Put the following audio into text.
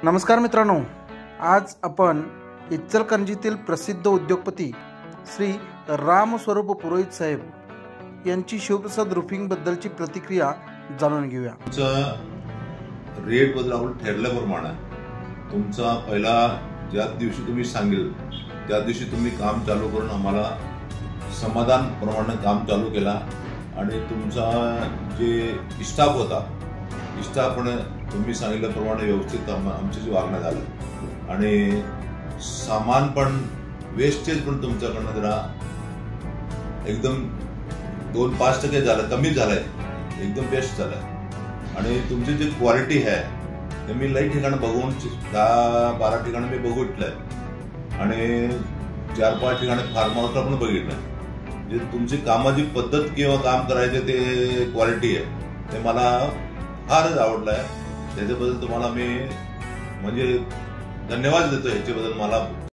नमस्कार मित्रांनो, आज आपण इचलकरंजीतील प्रसिद्ध उद्योगपती श्री रामस्वरूप पुरोहित साहेब यांची शिवप्रसाद रूफिंग बद्दलची प्रतिक्रिया जाणून घेऊया। तुमचा रेट बद्दल आपण ठरल्याप्रमाणे तुमचा पहिला ज्या दिवशी तुम्ही सांगेल त्या दिवशी तुम्ही काम चालू करून आम्हाला समाधान प्रमाणे काम चालू केला आणि तुमचा जे स्टाफ होता स्टाफने तुम्ही सांगितल्याप्रमाणे व्यवस्थित आमचे जे वागणं झालं आणि सामान पण वेस्टेज पण तुमच्याकडनं जरा एकदम 2-5% झालं, कमी झालंय, एकदम बेस्ट झालंय। आणि तुमची जी क्वालिटी आहे ते मी लई ठिकाणी बघून 10-12 ठिकाणी मी बघितलंय आणि 4-5 ठिकाणी फार्म हाऊसला पण बघितलंय। जे तुमची कामाची पद्धत किंवा काम करायचे ते क्वालिटी आहे ते मला फारच आवडलंय। त्याच्याबद्दल तुम्हाला मी म्हणजे धन्यवाद देतो। ह्याच्याबद्दल मला